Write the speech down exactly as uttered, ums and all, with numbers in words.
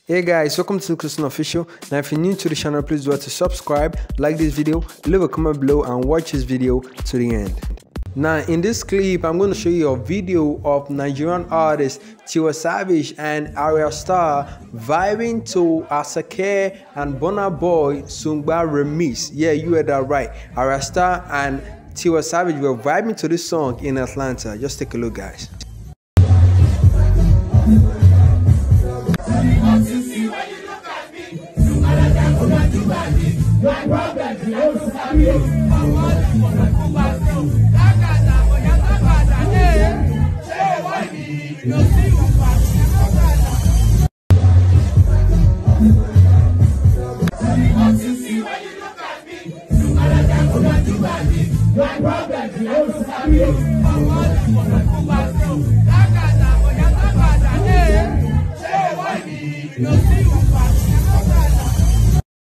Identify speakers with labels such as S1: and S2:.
S1: Hey guys, welcome to Christian Official. Now if you're new to the channel, please do to subscribe, like this video, leave a comment below and watch this video to the end. Now in this clip, I'm going to show you a video of Nigerian artist Tiwa Savage and Ayra Starr vibing to Asake and Burna Boy SUNGBA remix. Yeah, you heard that right. Ayra Starr and Tiwa Savage were vibing to this song in Atlanta. Just take a look, guys.
S2: No